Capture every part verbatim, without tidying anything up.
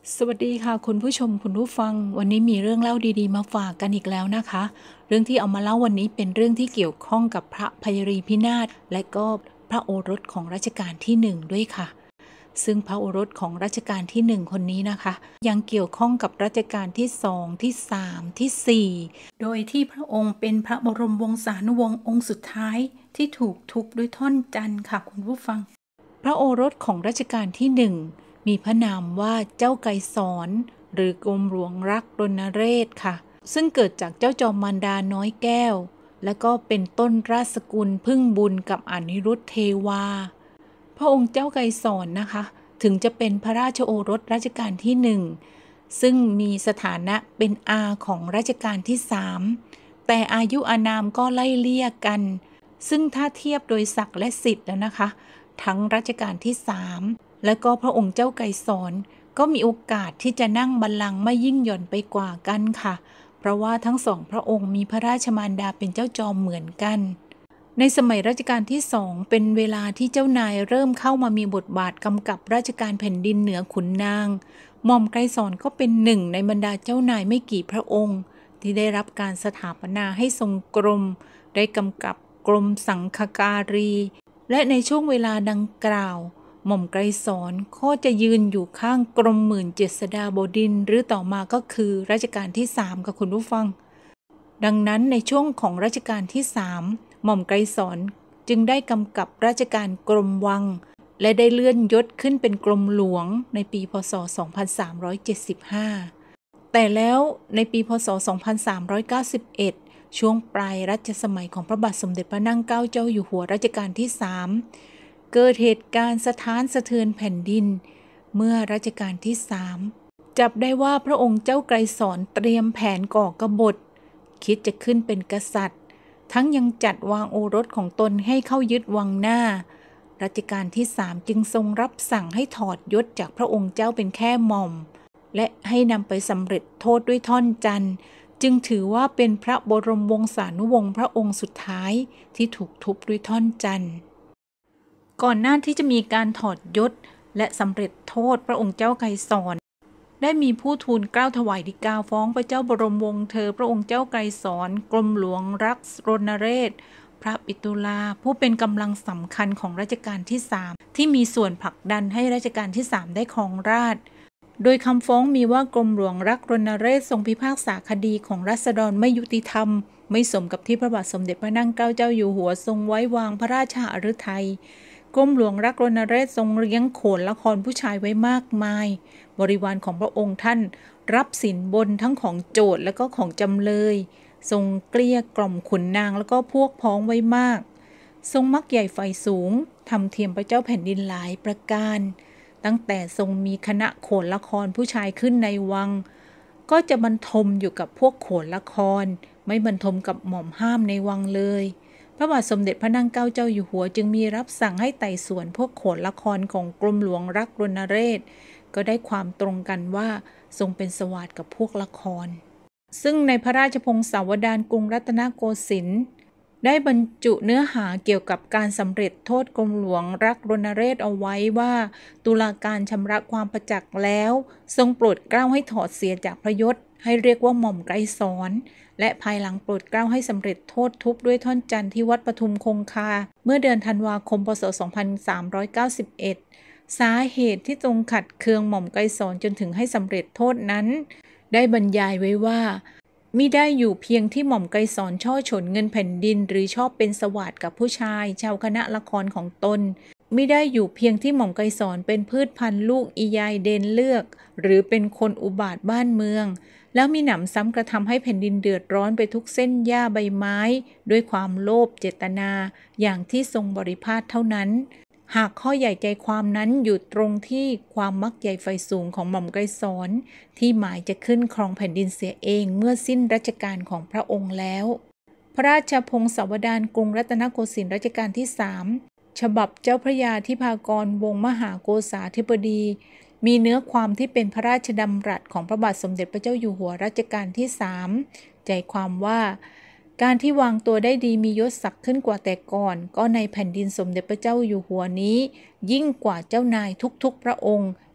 สวัสดีค่ะคุณผู้ชมคุณผู้ฟังวันนี้มีเรื่องเล่าดีๆมาฝากกันอีกแล้วนะคะเรื่องที่เอามาเล่าวันนี้เป็นเรื่องที่เกี่ยวข้องกับพระพยรีพินาศและก็พระโอรสของรัชกาลที่หนึ่งด้วยค่ะซึ่งพระโอรสของรัชกาลที่หนึ่งคนนี้นะคะยังเกี่ยวข้องกับรัชกาลที่สองที่สามที่สี่โดยที่พระองค์เป็นพระบรมวงศานุวงศ์องค์สุดท้ายที่ถูกทุบด้วยท่อนจันทร์ค่ะคุณผู้ฟังพระโอรสของรัชกาลที่หนึ่งมีพระนามว่าเจ้าไกรสอนหรือกรมหลวงรักรณเรศค่ะซึ่งเกิดจากเจ้าจอมมารดาน้อยแก้วและก็เป็นต้นราชสกุลพึ่งบุญกับอนิรุทธเทวาพระองค์เจ้าไกรสอนนะคะถึงจะเป็นพระราชโอรสรัชกาลที่หนึ่งซึ่งมีสถานะเป็นอาของรัชกาลที่สามแต่อายุอานามก็ไล่เลี่ยกันซึ่งถ้าเทียบโดยศักดิ์และสิทธิ์แล้วนะคะทั้งรัชกาลที่สามและก็พระองค์เจ้าไกรสอนก็มีโอกาสที่จะนั่งบัลลังก์ไม่ยิ่งหย่อนไปกว่ากันค่ะเพราะว่าทั้งสองพระองค์มีพระราชมารดาเป็นเจ้าจอมเหมือนกันในสมัยรัชกาลที่สองเป็นเวลาที่เจ้านายเริ่มเข้ามามีบทบาทกำกับราชการแผ่นดินเหนือขุนนางหม่อมไกรสอนก็เป็นหนึ่งในบรรดาเจ้านายไม่กี่พระองค์ที่ได้รับการสถาปนาให้ทรงกรมได้กำกับกรมสังฆการีและในช่วงเวลาดังกล่าวหม่อมไกรสอนก็จะยืนอยู่ข้างกรมหมื่นเจษฎาบดินทร์หรือต่อมาก็คือรัชกาลที่สามค่ะคุณผู้ฟังดังนั้นในช่วงของรัชกาลที่สามหม่อมไกรสอนจึงได้กำกับราชการกรมวังและได้เลื่อนยศขึ้นเป็นกรมหลวงในปีพ.ศ. สองพันสามร้อยเจ็ดสิบห้าแต่แล้วในปีพ.ศ. สองพันสามร้อยเก้าสิบเอ็ดช่วงปลายรัชสมัยของพระบาทสมเด็จพระนั่งเกล้าเจ้าอยู่หัวรัชกาลที่สามเกิดเหตุการณ์สะท้านสะเทือนแผ่นดินเมื่อรัชกาลที่สามจับได้ว่าพระองค์เจ้าไกรสอนเตรียมแผนก่อกบฏคิดจะขึ้นเป็นกษัตริย์ทั้งยังจัดวางโอรสของตนให้เข้ายึดวังหน้ารัชกาลที่สามจึงทรงรับสั่งให้ถอดยศจากพระองค์เจ้าเป็นแค่หม่อมและให้นำไปสำเร็จโทษด้วยท่อนจันทร์จึงถือว่าเป็นพระบรมวงศานุวงศ์พระองค์สุดท้ายที่ถูกทุบด้วยท่อนจันทร์ก่อนหน้าที่จะมีการถอดยศและสำเร็จโทษพระองค์เจ้าไกรสอนได้มีผู้ทูลเกล้าถวายฎีกาฟ้องพระเจ้าบรมวงศ์เธอพระองค์เจ้าไกรสอนกรมหลวงรักรณเรศพระปิตุลาผู้เป็นกำลังสำคัญของรัชกาลที่สามที่มีส่วนผลักดันให้รัชกาลที่สามได้ครองราชย์โดยคำฟ้องมีว่ากรมหลวงรักรณเรศทรงพิพากษาคดีของราษฎรไม่ยุติธรรมไม่สมกับที่พระบาทสมเด็จพระนั่งเกล้าเจ้าอยู่หัวทรงไว้วางพระราชาฤทัยกรมหลวงรักรณเรศทรงเลี้ยงโขนละครผู้ชายไว้มากมายบริวารของพระองค์ท่านรับสินบนทั้งของโจทก์และก็ของจำเลยทรงเกลี้ยกล่อมขุนนางแล้วก็พวกพ้องไว้มากทรงมักใหญ่ไฟสูงทำเทียมพระเจ้าแผ่นดินหลายประการตั้งแต่ทรงมีคณะโขนละครผู้ชายขึ้นในวังก็จะบรรทมอยู่กับพวกโขนละครไม่บรรทมกับหม่อมห้ามในวังเลยพระบาทสมเด็จพระนั่งเกล้าเจ้าอยู่หัวจึงมีรับสั่งให้ไต่สวนพวกโขนละครของกรมหลวงรักรณเรศก็ได้ความตรงกันว่าทรงเป็นสวาทกับพวกละครซึ่งในพระราชพงศาวดารกรุงรัตนโกสินทร์ได้บรรจุเนื้อหาเกี่ยวกับการสำเร็จโทษกรมหลวงรักรณเรศเอาไว้ว่าตุลาการชำระความประจักษ์แล้วทรงโปรดเกล้าให้ถอดเสียจากพระยศให้เรียกว่าหม่อมไกรสอนและภายหลังโปรดเกล้าให้สำเร็จโทษทุบด้วยท่อนจันทร์ที่วัดปทุมคงคาเมื่อเดือนธันวาคมพ.ศ. สองพันสามร้อยเก้าสิบเอ็ดสาเหตุที่ทรงขัดเคืองหม่อมไกรสอนจนถึงให้สำเร็จโทษนั้นได้บรรยายไว้ว่ามิได้อยู่เพียงที่หม่อมไกรสอนช่อฉนเงินแผ่นดินหรือชอบเป็นสวาทกับผู้ชายชาวคณะละครของตนมิได้อยู่เพียงที่หม่อมไกรสอนเป็นพืชพันธุ์ลูกอียายเดนเลือกหรือเป็นคนอุบาทบ้านเมืองแล้วมีหนำซ้ำกระทำให้แผ่นดินเดือดร้อนไปทุกเส้นหญ้าใบไม้ด้วยความโลภเจตนาอย่างที่ทรงบริพาทเท่านั้นหากข้อใหญ่ใจความนั้นอยู่ตรงที่ความมักใหญ่ไฟสูงของหม่อมไกรสอนที่หมายจะขึ้นครองแผ่นดินเสียเองเมื่อสิ้นรัชกาลของพระองค์แล้วพระราชพงศาวดารกรุงรัตนโกสินทร์รัชกาลที่สามฉบับเจ้าพระยาธิภากรวงศ์มหาโกษาธิบดีมีเนื้อความที่เป็นพระราชดำรัสของพระบาทสมเด็จพระเจ้าอยู่หัวรัชกาลที่สามใจความว่าการที่วางตัวได้ดีมียศศักดิ์ขึ้นกว่าแต่ก่อนก็ในแผ่นดินสมเด็จพระเจ้าอยู่หัวนี้ยิ่งกว่าเจ้านายทุกๆพระองค์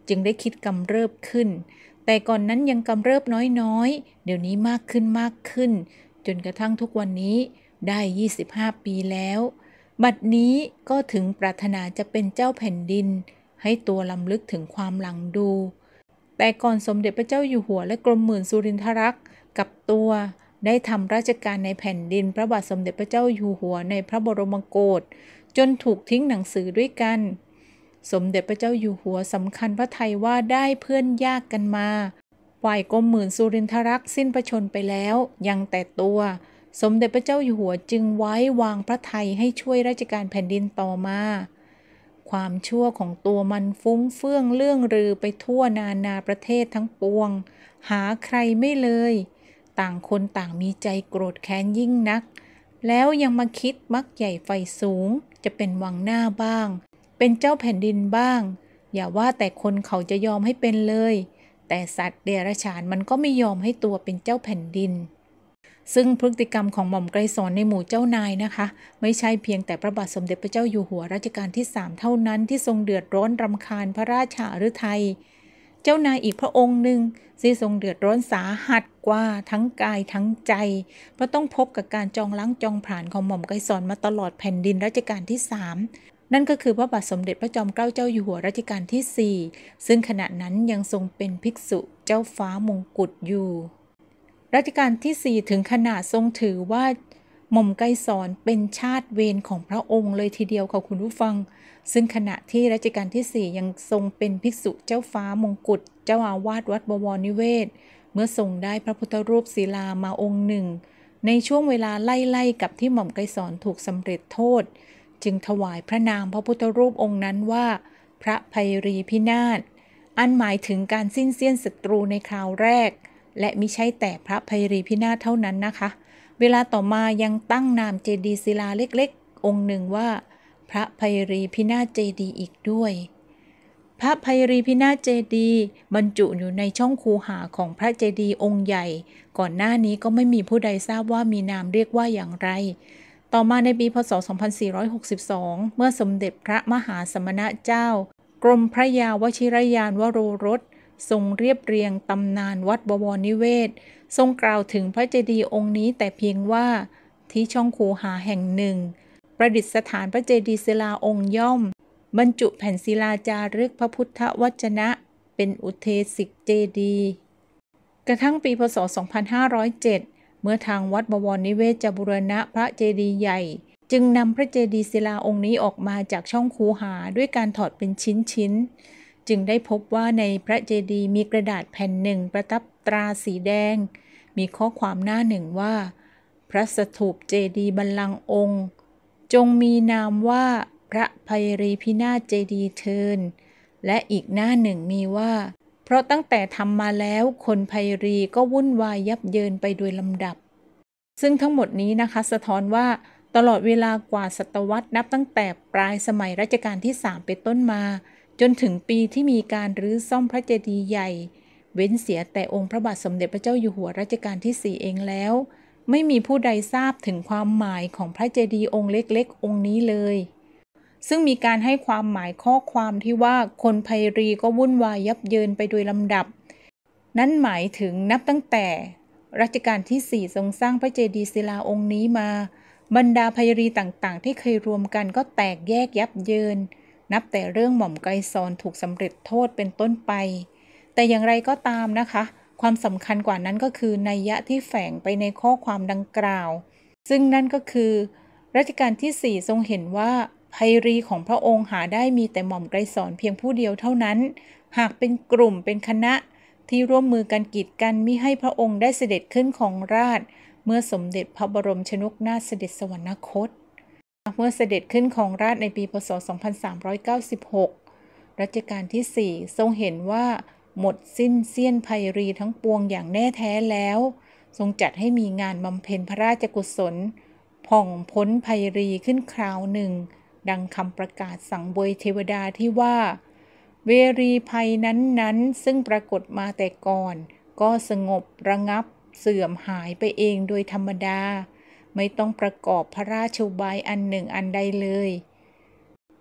จึงได้คิดกำเริบขึ้นแต่ก่อนนั้นยังกำเริบน้อยๆเดี๋ยวนี้มากขึ้นมากขึ้นจนกระทั่งทุกวันนี้ได้ยี่สิบห้าปีแล้วบัดนี้ก็ถึงปรารถนาจะเป็นเจ้าแผ่นดินให้ตัวลำลึกถึงความหลังดูแต่ก่อนสมเด็จพระเจ้าอยู่หัวและกรมหมื่นสุรินทรักษ์กับตัวได้ทำราชการในแผ่นดินพระบาทสมเด็จพระเจ้าอยู่หัวในพระบรมโกศจนถูกทิ้งหนังสือด้วยกันสมเด็จพระเจ้าอยู่หัวสำคัญพระทัยว่าได้เพื่อนยากกันมาฝ่ายกรมหมื่นสุรินทรักษ์สิ้นพระชนม์ไปแล้วยังแต่ตัวสมเด็จพระเจ้าอยู่หัวจึงไว้วางพระทัยให้ช่วยราชการแผ่นดินต่อมาความชั่วของตัวมันฟุ้งเฟื่องเลื่องลือไปทั่วนานาประเทศทั้งปวงหาใครไม่เลยต่างคนต่างมีใจโกรธแค้นยิ่งนักแล้วยังมาคิดมักใหญ่ไฟสูงจะเป็นวังหน้าบ้างเป็นเจ้าแผ่นดินบ้างอย่าว่าแต่คนเขาจะยอมให้เป็นเลยแต่สัตว์เดรัจฉานมันก็ไม่ยอมให้ตัวเป็นเจ้าแผ่นดินซึ่งพฤติกรรมของหม่อมไกรสอนในหมู่เจ้านายนะคะไม่ใช่เพียงแต่พระบาทสมเด็จพระเจ้าอยู่หัวรัชกาลที่สามเท่านั้นที่ทรงเดือดร้อนรำคาญพระราชาฤทัยเจ้านายอีกพระองค์หนึ่งที่ทรงเดือดร้อนสาหัสกว่าทั้งกายทั้งใจเพราะต้องพบกับการจองล้างจองผลาญของหม่อมไกรสอนมาตลอดแผ่นดินรัชกาลที่สามนั่นก็คือพระบาทสมเด็จพระจอมเกล้าเจ้าอยู่หัวรัชกาลที่สี่ซึ่งขณะนั้นยังทรงเป็นภิกษุเจ้าฟ้ามงกุฎอยู่รัชกาลที่สี่ถึงขนาดทรงถือว่าหม่อมไกรสอนเป็นชาติเวรของพระองค์เลยทีเดียวค่ะคุณผู้ฟังซึ่งขณะที่รัชกาลที่สี่ยังทรงเป็นภิกษุเจ้าฟ้ามงกุฎเจ้าอาวาสวัดบวรนิเวศเมื่อทรงได้พระพุทธรูปศิลามาองค์หนึ่งในช่วงเวลาไล่ๆกับที่หม่อมไกรสอนถูกสำเร็จโทษจึงถวายพระนามพระพุทธรูปองค์นั้นว่าพระไพรีพินาศอันหมายถึงการสิ้นเสี้ยนศัตรูในคราวแรกและมิใช่แต่พระไพรีพินาศเท่านั้นนะคะเวลาต่อมายังตั้งนามเจดีย์ศิลาเล็กๆองค์หนึ่งว่าพระไพรีพินาศเจดีย์อีกด้วยพระไพรีพินาศเจดีย์บรรจุอยู่ในช่องคูหาของพระเจดีย์องค์ใหญ่ก่อนหน้านี้ก็ไม่มีผู้ใดทราบว่ามีนามเรียกว่าอย่างไรต่อมาในปีพ.ศ. สองพันสี่ร้อยหกสิบสองเมื่อสมเด็จพระมหาสมณะเจ้ากรมพระยาวชิรยานวโรรสทรงเรียบเรียงตำนานวัดบวรนิเวศทรงกล่าวถึงพระเจดีย์องค์นี้แต่เพียงว่าที่ช่องคูหาแห่งหนึ่งประดิษฐานพระเจดีย์ศิลาองค์ย่อมบรรจุแผ่นศิลาจารึกพระพุทธวจนะเป็นอุเทศิกเจดีย์กระทั่งปีพ.ศ. สองพันห้าร้อยเจ็ดเมื่อทางวัดบวรนิเวศจะบูรณะพระเจดีย์ใหญ่จึงนำพระเจดีย์ศิลาองค์นี้ออกมาจากช่องคูหาด้วยการถอดเป็นชิ้นๆจึงได้พบว่าในพระเจดีย์มีกระดาษแผ่นหนึ่งประทับตราสีแดงมีข้อความหน้าหนึ่งว่าพระสถูปเจดีย์บัลลังก์องค์จงมีนามว่าพระไพรีพินาศเจดีย์เทินและอีกหน้าหนึ่งมีว่าเพราะตั้งแต่ทำมาแล้วคนไพรีก็วุ่นวายยับเยินไปโดยลำดับซึ่งทั้งหมดนี้นะคะสะท้อนว่าตลอดเวลากว่าศตวรรษนับตั้งแต่ปลายสมัยรัชกาลที่สามเป็นต้นมาจนถึงปีที่มีการรื้อซ่อมพระเจดีย์ใหญ่เว้นเสียแต่องค์พระบาทสมเด็จพระเจ้าอยู่หัวรัชกาลที่สี่เองแล้วไม่มีผู้ใดทราบถึงความหมายของพระเจดีย์องค์เล็กๆองค์นี้เลยซึ่งมีการให้ความหมายข้อความที่ว่าคนไพรีก็วุ่นวายยับเยินไปโดยลำดับนั่นหมายถึงนับตั้งแต่รัชกาลที่สี่ทรงสร้างพระเจดีย์ศิลาองค์นี้มาบรรดาไพรีต่างๆที่เคยรวมกันก็แตกแยกยับเยินนับแต่เรื่องหม่อมไกรสอนถูกสำเร็จโทษเป็นต้นไปแต่อย่างไรก็ตามนะคะความสำคัญกว่านั้นก็คือนัยยะที่แฝงไปในข้อความดังกล่าวซึ่งนั่นก็คือรัชกาลที่สี่ทรงเห็นว่าไพรีของพระองค์หาได้มีแต่หม่อมไกรสอนเพียงผู้เดียวเท่านั้นหากเป็นกลุ่มเป็นคณะที่ร่วมมือกันกีดกันมิให้พระองค์ได้เสด็จขึ้นของราชย์เมื่อสมเด็จพระบรมชนกนาถเสด็จสวรรคตเมื่อเสด็จขึ้นของราชย์ในปีพ.ศ. สองพันสามร้อยเก้าสิบหกรัชกาลที่สี่ทรงเห็นว่าหมดสิ้นเสี้ยนไพรีทั้งปวงอย่างแน่แท้แล้วทรงจัดให้มีงานบำเพ็ญพระราชกุศลผ่องพ้นไพรีขึ้นคราวหนึ่งดังคำประกาศสังเวยเทวดาที่ว่าเวรีภัยนั้นๆซึ่งปรากฏมาแต่ก่อนก็สงบระงับเสื่อมหายไปเองโดยธรรมดาไม่ต้องประกอบพระราชอุบายอันหนึ่งอันใดเลย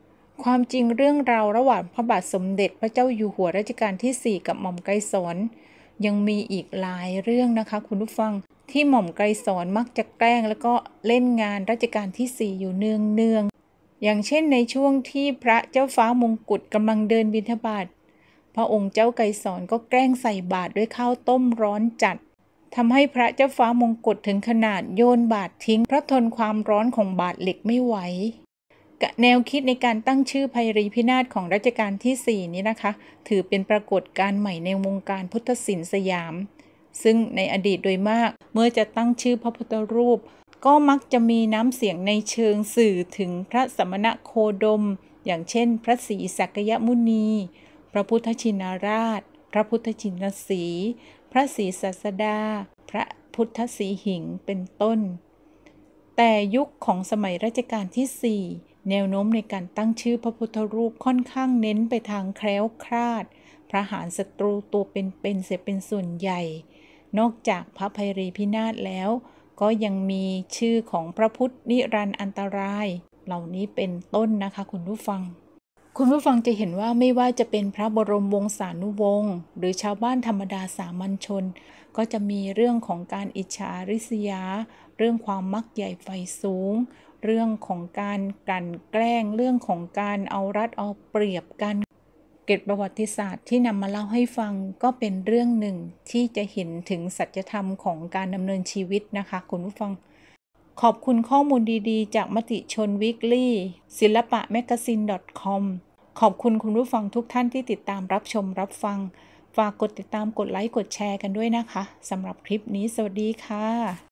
ความจริงเรื่องราวระหว่างพระบาทสมเด็จพระเจ้าอยู่หัวรัชกาลที่สี่กับหม่อมไกรสอนยังมีอีกหลายเรื่องนะคะคุณผู้ฟังที่หม่อมไกรสอนมักจะแกล้งแล้วก็เล่นงานรัชกาลที่สี่อยู่เนืองเนืองอย่างเช่นในช่วงที่พระเจ้าฟ้ามงกุฎกำลังเดินบิณฑบาตพระองค์เจ้าไกรสอนก็แกล้งใส่บาตรด้วยข้าวต้มร้อนจัดทำให้พระเจ้าฟ้ามงกุฎถึงขนาดโยนบาตรทิ้งเพราะทนความร้อนของบาตรเหล็กไม่ไหวแนวคิดในการตั้งชื่อไพรีพินาศของรัชกาลที่สี่นี้นะคะถือเป็นปรากฏการณ์ใหม่ในวงการพุทธศิลป์สยามซึ่งในอดีตโดยมากเมื่อจะตั้งชื่อพระพุทธรูปก็มักจะมีน้ำเสียงในเชิงสื่อถึงพระสมณโคดมอย่างเช่นพระศรีสักยมุนีพระพุทธชินราชพระพุทธชินสีห์พระศรีสัสดาพระพุทธสีหิงเป็นต้นแต่ยุคของสมัยรัชกาลที่สี่แนวโน้มในการตั้งชื่อพระพุทธรูปค่อนข้างเน้นไปทางแคล้วคลาดประหารศัตรูตัวเป็นๆเสียเป็นส่วนใหญ่นอกจากพระไพรีพินาศแล้วก็ยังมีชื่อของพระพุทธนิรันดร์อันตรายเหล่านี้เป็นต้นนะคะคุณผู้ฟังคุณผู้ฟังจะเห็นว่าไม่ว่าจะเป็นพระบรมวงศานุวงศ์หรือชาวบ้านธรรมดาสามัญชนก็จะมีเรื่องของการอิจฉาริษยาเรื่องความมักใหญ่ไฟสูงเรื่องของการกลั่นแกล้งเรื่องของการเอารัดเอาเปรียบกันเกร็ดประวัติศาสตร์ที่นำมาเล่าให้ฟังก็เป็นเรื่องหนึ่งที่จะเห็นถึงสัจธรรมของการดำเนินชีวิตนะคะคุณผู้ฟังขอบคุณข้อมูลดีๆจากมติชนวีคลี่ศิลปะแมกกาซีน .com ขอบคุณคุณผู้ฟังทุกท่านที่ติดตามรับชมรับฟังฝากกดติดตามกดไลค์กดแชร์กันด้วยนะคะสำหรับคลิปนี้สวัสดีค่ะ